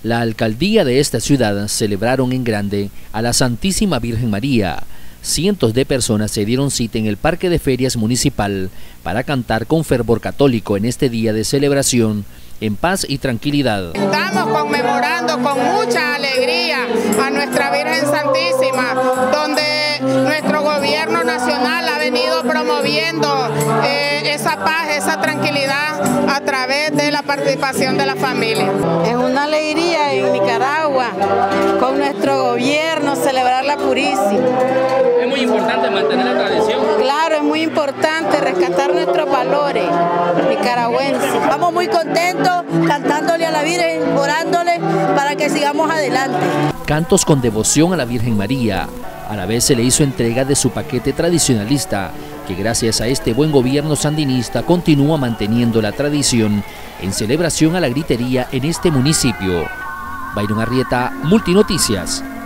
La alcaldía de esta ciudad celebraron en grande a la Santísima Virgen María. Cientos de personas se dieron cita en el Parque de Ferias Municipal para cantar con fervor católico en este día de celebración en paz y tranquilidad. Estamos conmemorando con mucha alegría a nuestra Virgen Santísima, donde nuestro gobierno nacional ha venido promoviendo esa paz, esa tranquilidad a través de la participación de la familia. Es una alegría en Nicaragua, con nuestro gobierno, celebrar la Purísima. Es muy importante mantener la tradición. Claro, es muy importante rescatar nuestros valores nicaragüenses. Estamos muy contentos cantándole a la Virgen, orándole para que sigamos adelante. Cantos con devoción a la Virgen María. A la vez se le hizo entrega de su paquete tradicionalista, que gracias a este buen gobierno sandinista continúa manteniendo la tradición en celebración a la gritería en este municipio. Byron Arrieta, Multinoticias.